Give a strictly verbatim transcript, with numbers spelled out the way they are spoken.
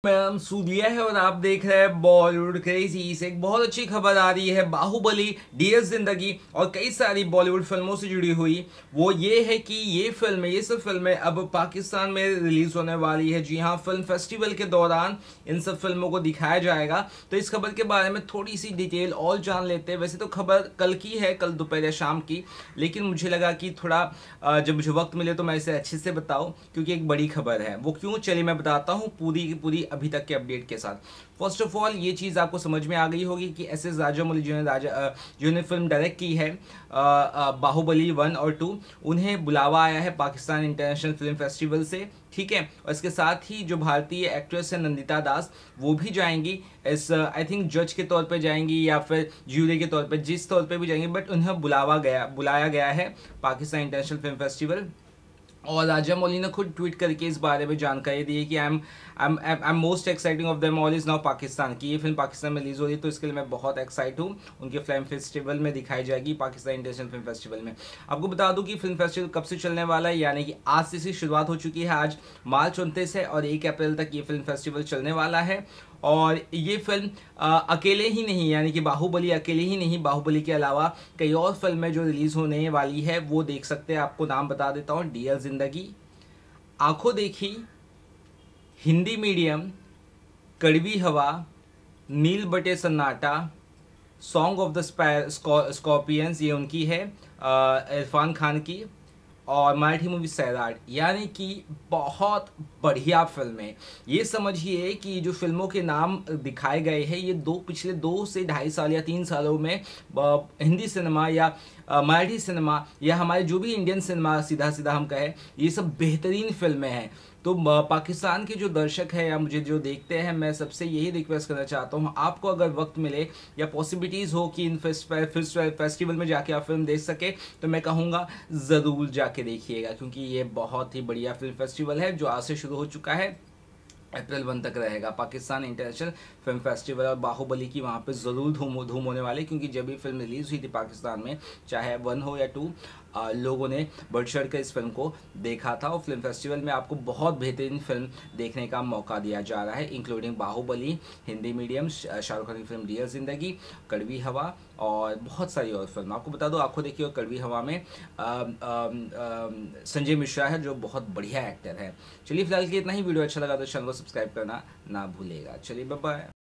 Ma'am Surya है और आप देख रहे हैं बॉलीवुड क्रेजी से। एक बहुत अच्छी खबर आ रही है बाहुबली, डीएस जिंदगी और कई सारी बॉलीवुड फिल्मों से जुड़ी हुई। वो ये है कि ये फिल्म ये सब फिल्में अब पाकिस्तान में रिलीज होने वाली है। जी हाँ, फिल्म फेस्टिवल के दौरान इन सब फिल्मों को दिखाया जाएगा। तो इस खबर के बारे में थोड़ी सी डिटेल और जान लेते हैं। वैसे तो खबर कल की है, कल दोपहर या शाम की, लेकिन मुझे लगा कि थोड़ा अ, जब मुझे वक्त मिले तो मैं इसे अच्छे से बताऊं, क्योंकि एक बड़ी खबर है। वो क्यों, चलिए मैं बताता हूँ पूरी की पूरी अभी तक के अपडेट के साथ। फर्स्ट ऑफ ऑल ये चीज़ आपको समझ में आ गई होगी कि एस एस राजामौली जिन्होंने राजा अ, जिन्होंने फिल्म डायरेक्ट की है अ, अ, बाहुबली वन और टू, उन्हें बुलावा आया है पाकिस्तान इंटरनेशनल फिल्म फेस्टिवल से। ठीक है, और इसके साथ ही जो भारतीय एक्ट्रेस है नंदिता दास, वो भी जाएंगी इस, आई थिंक जज के तौर पे जाएंगी या फिर ज्यूरी के तौर पे, जिस तौर पे भी जाएंगी, बट उन्हें बुलावा गया बुलाया गया है पाकिस्तान इंटरनेशनल फिल्म फेस्टिवल। और राजा मौली ने खुद ट्वीट करके इस बारे में जानकारी दी है कि I am I am I am most exciting of them all is now Pakistan, की ये फिल्म पाकिस्तान में रिलीज हो रही है, तो इसके लिए मैं बहुत एक्साइट हूँ। उनके फिल्म फेस्टिवल में दिखाई जाएगी, पाकिस्तान इंटरनेशनल फिल्म फेस्टिवल में। आपको बता दूं कि फिल्म फेस्टिवल कब से चलने वाला है, यानी कि आज से इसकी शुरुआत हो चुकी है। आज मार्च उनतीस है और एक अप्रैल तक ये फिल्म फेस्टिवल चलने वाला है। और ये फिल्म अ, अकेले ही नहीं, यानी कि बाहुबली अकेले ही नहीं, बाहुबली के अलावा कई और फिल्में जो रिलीज होने वाली है वो देख सकते हैं। आपको नाम बता देता हूँ: डियर जिंदगी, आंखों देखी, हिंदी मीडियम, कड़वी हवा, नील बटे सन्नाटा, सॉन्ग ऑफ द स्कॉर्पियंस, ये उनकी है, अ, इरफान खान की, और मराठी मूवी सैराट। यानी कि बहुत बढ़िया फिल्में। ये समझिए कि जो फिल्मों के नाम दिखाए गए हैं, ये दो पिछले दो से ढाई साल या तीन सालों में अ, हिंदी सिनेमा या अ, मराठी सिनेमा या हमारे जो भी इंडियन सिनेमा सीधा सीधा हम कहें, ये सब बेहतरीन फिल्में हैं। तो अ, पाकिस्तान के जो दर्शक हैं या मुझे जो देखते हैं, मैं सबसे यही रिक्वेस्ट करना चाहता हूँ, आपको अगर वक्त मिले या पॉसिबिलिटीज़ हो कि इन फेस्टिवल में जाके आप फिल्म देख सके, तो मैं कहूँगा ज़रूर जाके देखिएगा, क्योंकि ये बहुत ही बढ़िया फिल्म फेस्टिवल है जो आज से शुरू हो चुका है, अप्रैल वन तक रहेगा। पाकिस्तान इंटरनेशनल फिल्म फेस्टिवल, और बाहुबली की वहाँ पे ज़रूर धूम धूम होने वाली, क्योंकि जब ये फिल्म रिलीज़ हुई थी पाकिस्तान में, चाहे वन हो या टू, लोगों ने बढ़ चढ़ कर इस फिल्म को देखा था। और फिल्म फेस्टिवल में आपको बहुत बेहतरीन फिल्म देखने का मौका दिया जा रहा है, इंक्लूडिंग बाहुबली, हिंदी मीडियम, शाहरुख खान की फिल्म डियर जिंदगी, कड़वी हवा और बहुत सारी और फिल्म। आपको बता दो, आंखों देखी और कड़वी हवा में आ, आ, आ, संजय मिश्रा है, जो बहुत बढ़िया एक्टर है। चलिए फिलहाल के इतना ही। वीडियो अच्छा लगा तो चैनल को सब्सक्राइब करना ना भूलेगा। चलिए बाय बाय।